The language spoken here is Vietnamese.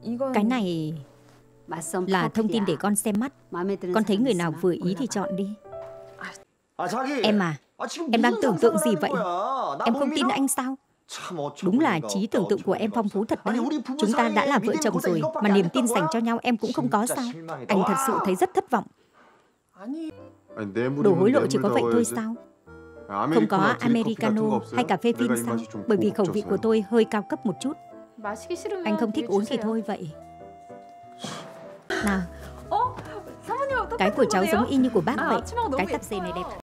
Cái này là thông tin để con xem mắt. Con thấy người nào vừa ý thì chọn đi. Em à, em đang tưởng tượng gì vậy? Em không tin anh sao? Đúng là trí tưởng tượng của em phong phú thật đấy. Chúng ta đã là vợ chồng rồi mà niềm tin dành cho nhau em cũng không có sao? Anh thật sự thấy rất thất vọng. Đồ hối lộ chỉ có vậy thôi sao? Không có Americano hay cà phê phin sao? Bởi vì khẩu vị của tôi hơi cao cấp một chút. Anh không thích uống thì thôi vậy. Nào, cái của cháu giống y như của bác vậy. Cái tạp dề này đẹp.